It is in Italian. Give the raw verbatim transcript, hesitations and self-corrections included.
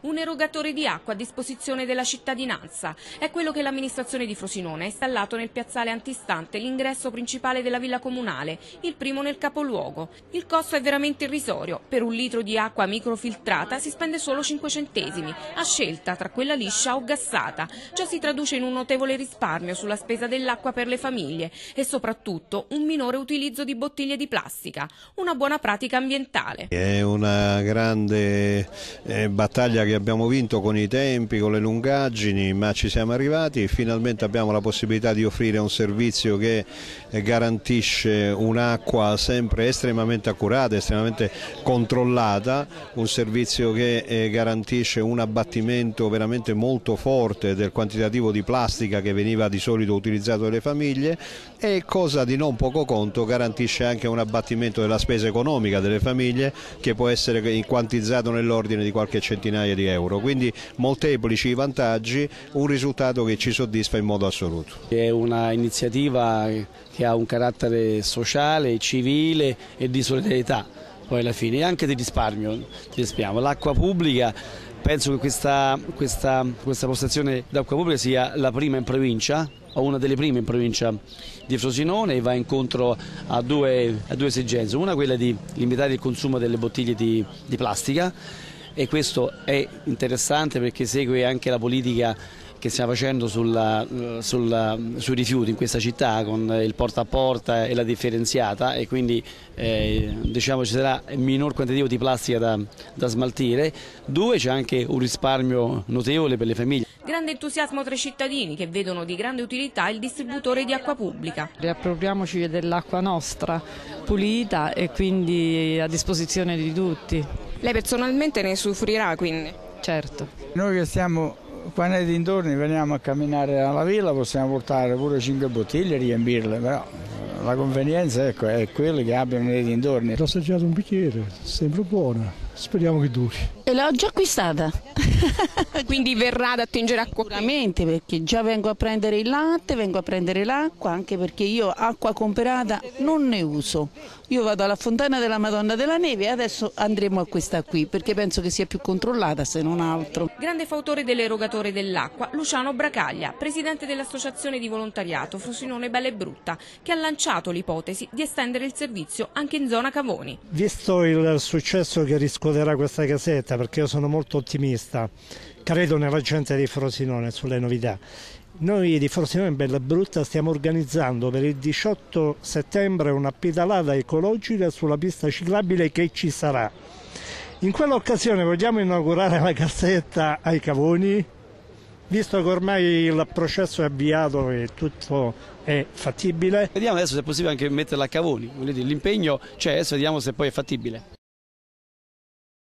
un erogatore di acqua a disposizione della cittadinanza. È quello che l'amministrazione di Frosinone ha installato nel piazzale antistante l'ingresso principale della villa comunale, il primo nel capoluogo. Il costo è veramente irrisorio. Per un litro di acqua microfiltrata si spende solo cinque centesimi, a scelta tra quella liscia o gassata. Ciò si traduce in un notevole risparmio sulla spesa dell'acqua per le famiglie e soprattutto un minore utilizzo di bottiglie di plastica, una buona pratica ambientale. È una grande eh, battaglia che abbiamo vinto con i tempi, con le lungaggini, ma ci siamo arrivati e finalmente abbiamo la possibilità di offrire un servizio che garantisce un'acqua sempre estremamente accurata, estremamente controllata, un servizio che eh, garantisce un abbattimento veramente molto forte del quantitativo di plastica che veniva di solito utilizzato dalle famiglie e, cosa di non poco conto, garantisce anche un abbattimento della spesa economica delle famiglie che può essere quantizzato nell'ordine di qualche centinaia di euro, quindi molteplici i vantaggi, un risultato che ci soddisfa in modo assoluto. È una iniziativa che ha un carattere sociale, civile e di solidarietà, poi alla fine, e anche di risparmio. L'acqua pubblica, penso che questa, questa, questa postazione d'acqua pubblica sia la prima in provincia, o una delle prime in provincia di Frosinone, e va incontro a due, a due esigenze: una quella di limitare il consumo delle bottiglie di, di plastica, e questo è interessante perché segue anche la politica che stiamo facendo sulla, sulla, sui rifiuti in questa città, con il porta a porta e la differenziata, e quindi eh, diciamo ci sarà un minor quantitativo di plastica da, da smaltire. Due, c'è anche un risparmio notevole per le famiglie. Grande entusiasmo tra i cittadini che vedono di grande utilità il distributore di acqua pubblica. Riappropriamoci dell'acqua nostra, pulita e quindi a disposizione di tutti. Lei personalmente ne soffrirà quindi? Certo. Noi che stiamo qua nei dintorni, veniamo a camminare alla villa, possiamo portare pure cinque bottiglie e riempirle, però la convenienza, ecco, è quella che abbiano nei dintorni. Ho assaggiato un bicchiere, sembra buona, speriamo che duri. E l'ho già acquistata. Quindi verrà ad attingere acqua? Sicuramente, perché già vengo a prendere il latte, vengo a prendere l'acqua, anche perché io acqua comprata non ne uso. Io vado alla Fontana della Madonna della Neve e adesso andremo a questa qui, perché penso che sia più controllata se non altro. Grande fautore dell'erogatore dell'acqua, Luciano Bracaglia, presidente dell'associazione di volontariato Frosinone Bella e Brutta, che ha lanciato l'ipotesi di estendere il servizio anche in zona Cavoni. Visto il successo che riscuoterà questa casetta, perché io sono molto ottimista, credo nella gente di Frosinone, sulle novità. Noi di Frosinone Bella e Brutta stiamo organizzando per il diciotto settembre una pedalata ecologica sulla pista ciclabile che ci sarà. In quell'occasione vogliamo inaugurare la casetta ai Cavoni, visto che ormai il processo è avviato e tutto è fattibile. Vediamo adesso se è possibile anche metterla a Cavoni, l'impegno c'è, adesso vediamo se poi è fattibile.